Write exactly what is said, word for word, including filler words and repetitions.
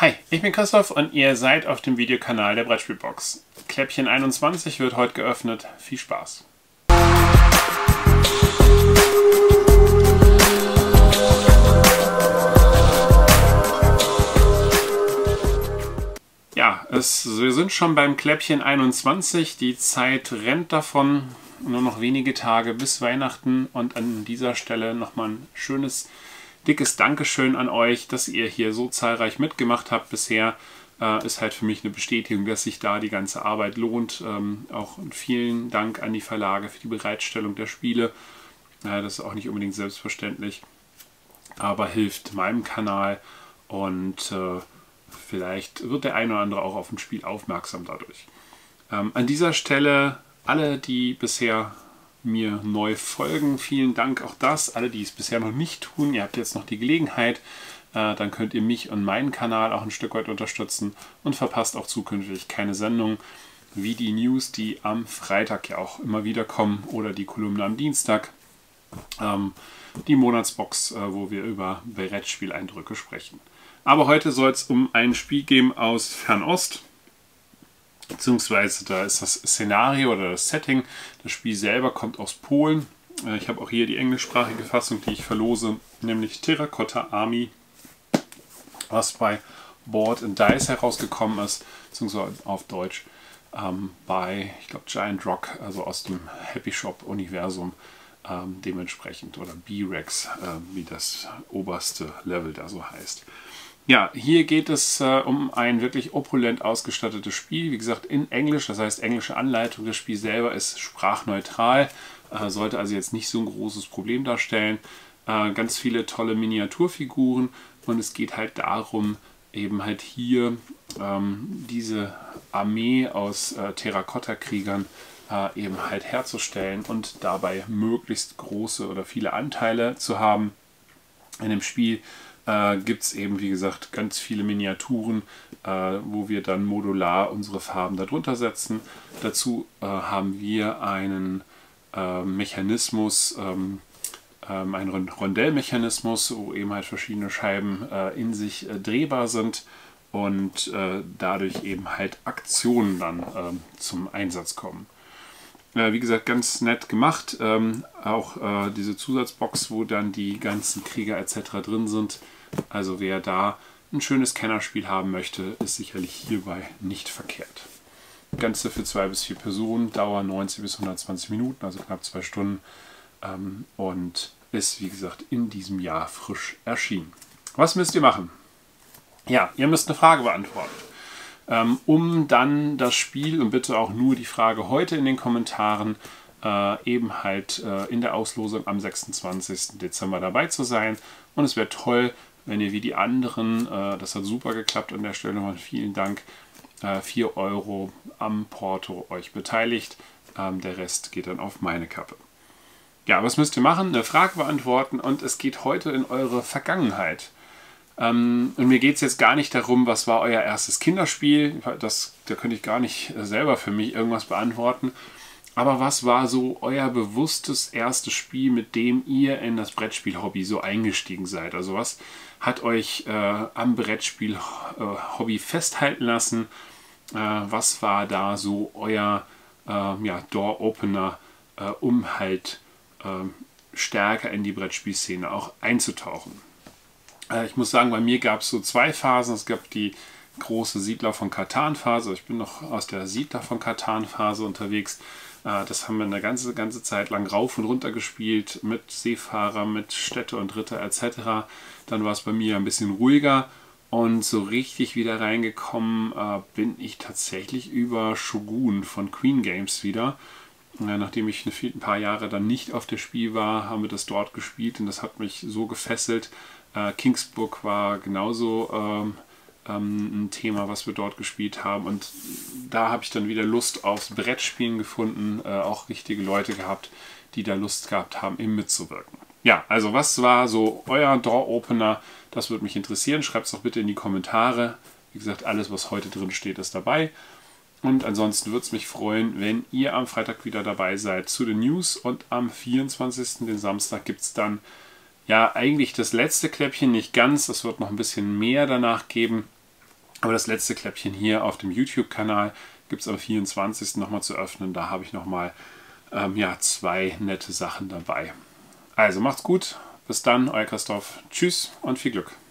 Hi, ich bin Christoph und ihr seid auf dem Videokanal der Brettspielbox. Kläppchen einundzwanzig wird heute geöffnet. Viel Spaß! Ja, es, wir sind schon beim Kläppchen einundzwanzig. Die Zeit rennt davon. Nur noch wenige Tage bis Weihnachten. Und an dieser Stelle nochmal ein schönes, dickes Dankeschön an euch, dass ihr hier so zahlreich mitgemacht habt bisher. Äh, ist halt für mich eine Bestätigung, dass sich da die ganze Arbeit lohnt. Ähm, auch vielen Dank an die Verlage für die Bereitstellung der Spiele. Äh, das ist auch nicht unbedingt selbstverständlich, aber hilft meinem Kanal und äh, vielleicht wird der eine oder andere auch auf ein Spiel aufmerksam dadurch. Ähm, an dieser Stelle alle, die bisher mir neu folgen, vielen Dank auch das. Alle, die es bisher noch nicht tun, ihr habt jetzt noch die Gelegenheit. Äh, dann könnt ihr mich und meinen Kanal auch ein Stück weit unterstützen und verpasst auch zukünftig keine Sendung wie die News, die am Freitag ja auch immer wieder kommen oder die Kolumne am Dienstag. Ähm, die Monatsbox, äh, wo wir über Brettspieleindrücke sprechen. Aber heute soll es um ein Spiel gehen aus Fernost, beziehungsweise da ist das Szenario oder das Setting. Das Spiel selber kommt aus Polen. Ich habe auch hier die englischsprachige Fassung, die ich verlose, nämlich Terracotta Army, was bei Board and Dice herausgekommen ist, beziehungsweise auf Deutsch ähm, bei, ich glaube, Giant Rock, also aus dem Happy Shop Universum ähm, dementsprechend, oder B-Rex, äh, wie das oberste Level da so heißt. Ja, hier geht es äh, um ein wirklich opulent ausgestattetes Spiel, wie gesagt in Englisch, das heißt englische Anleitung. Das Spiel selber ist sprachneutral, äh, sollte also jetzt nicht so ein großes Problem darstellen. Äh, ganz viele tolle Miniaturfiguren und es geht halt darum, eben halt hier ähm, diese Armee aus äh, Terrakotta-Kriegern äh, eben halt herzustellen und dabei möglichst große oder viele Anteile zu haben. In dem Spiel Äh, gibt es eben, wie gesagt, ganz viele Miniaturen, äh, wo wir dann modular unsere Farben darunter setzen. Dazu äh, haben wir einen äh, Mechanismus, ähm, ähm, einen Rondellmechanismus, wo eben halt verschiedene Scheiben äh, in sich äh, drehbar sind und äh, dadurch eben halt Aktionen dann äh, zum Einsatz kommen. Äh, wie gesagt, ganz nett gemacht. Ähm, auch äh, diese Zusatzbox, wo dann die ganzen Krieger et cetera drin sind. Also wer da ein schönes Kennerspiel haben möchte, ist sicherlich hierbei nicht verkehrt. Ganze für zwei bis vier Personen, Dauer neunzig bis hundertzwanzig Minuten, also knapp zwei Stunden. Ähm, und ist, wie gesagt, in diesem Jahr frisch erschienen. Was müsst ihr machen? Ja, ihr müsst eine Frage beantworten. Ähm, um dann das Spiel und bitte auch nur die Frage heute in den Kommentaren äh, eben halt äh, in der Auslosung am sechsundzwanzigsten Dezember dabei zu sein. Und es wäre toll, wenn ihr wie die anderen, äh, das hat super geklappt an der Stelle, nochmal vielen Dank, äh, vier Euro am Porto euch beteiligt. Ähm, der Rest geht dann auf meine Kappe. Ja, was müsst ihr machen? Eine Frage beantworten und es geht heute in eure Vergangenheit. Ähm, und mir geht es jetzt gar nicht darum, was war euer erstes Kinderspiel. Das, da könnte ich gar nicht selber für mich irgendwas beantworten. Aber was war so euer bewusstes erstes Spiel, mit dem ihr in das Brettspiel-Hobby so eingestiegen seid? Also was hat euch äh, am Brettspiel-Hobby festhalten lassen? Äh, was war da so euer äh, ja, Door-Opener, äh, um halt äh, stärker in die Brettspielszene auch einzutauchen? Äh, ich muss sagen, bei mir gab es so zwei Phasen. Es gab die große Siedler von Catan-Phase. Ich bin noch aus der Siedler von Catan-Phase unterwegs. Das haben wir eine ganze, ganze Zeit lang rauf und runter gespielt, mit Seefahrer, mit Städte und Ritter et cetera. Dann war es bei mir ein bisschen ruhiger und so richtig wieder reingekommen äh, bin ich tatsächlich über Shogun von Queen Games wieder. Äh, nachdem ich eine, ein paar Jahre dann nicht auf der Spiel war, haben wir das dort gespielt und das hat mich so gefesselt. Äh, Kingsburg war genauso ähm, ein Thema, was wir dort gespielt haben und da habe ich dann wieder Lust aufs Brettspielen gefunden, äh, auch richtige Leute gehabt, die da Lust gehabt haben, eben mitzuwirken. Ja, also was war so euer Door-Opener? Das würde mich interessieren. Schreibt es doch bitte in die Kommentare. Wie gesagt, alles, was heute drin steht, ist dabei. Und ansonsten würde es mich freuen, wenn ihr am Freitag wieder dabei seid zu den News und am vierundzwanzigsten, den Samstag, gibt es dann ja eigentlich das letzte Kläppchen, nicht ganz. Es wird noch ein bisschen mehr danach geben. Aber das letzte Kläppchen hier auf dem YouTube-Kanal gibt es am vierundzwanzigsten nochmal zu öffnen. Da habe ich nochmal ähm, ja, zwei nette Sachen dabei. Also macht's gut, bis dann, euer Christoph. Tschüss und viel Glück.